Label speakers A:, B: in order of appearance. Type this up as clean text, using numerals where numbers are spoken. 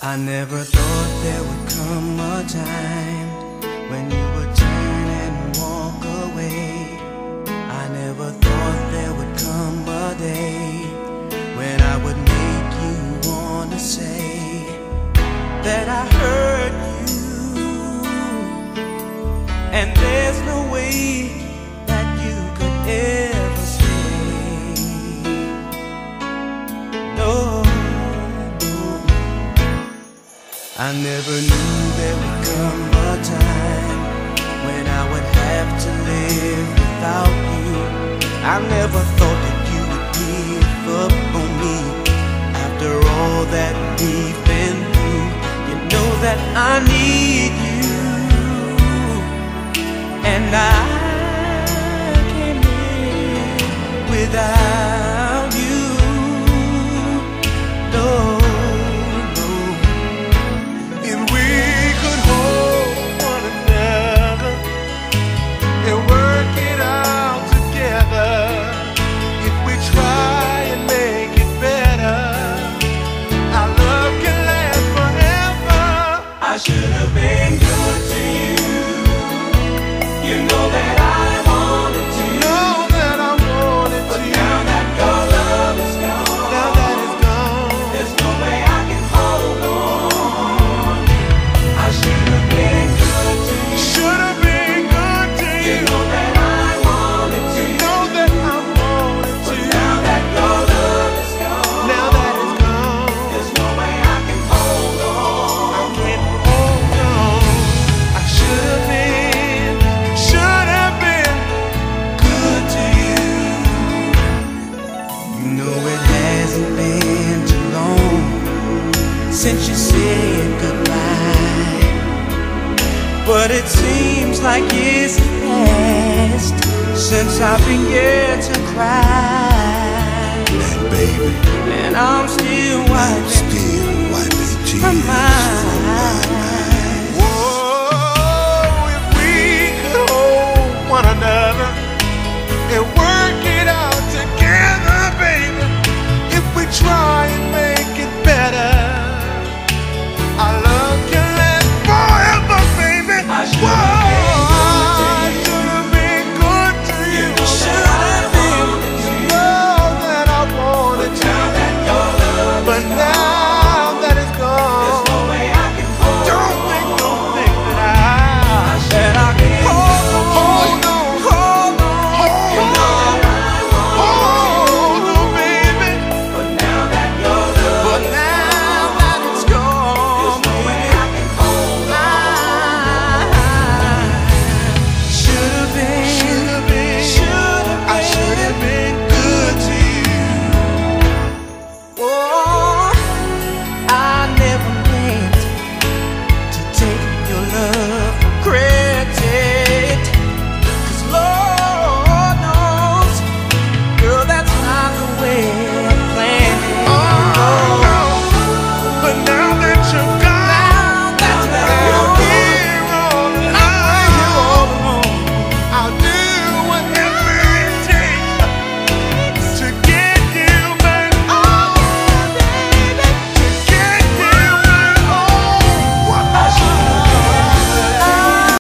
A: I never thought there would come a time when you would turn and walk away. I never thought there would come a day when I would make you want to say that I hurt you, and there's no way that you could ever stay. No, I never knew there would come a time when I would have to live without you. I never thought that you would give up on me after all that we've been through. You know that I need you, and I can't live without you. No. I should have been good to you. You know that I wanted to. Know that I wanted to. But now that your love is gone, now that it's gone, there's no way I can hold on. I should have been good to you. Should have been good to you. You know that I wanted to. Know that I wanted to. But now that your love is gone, now that it's gone, there's no way I can hold on. I can't. Since you said goodbye, but it seems like it's past since I began to cry.
B: And baby,
A: and I'm still wiping
B: tears
A: from my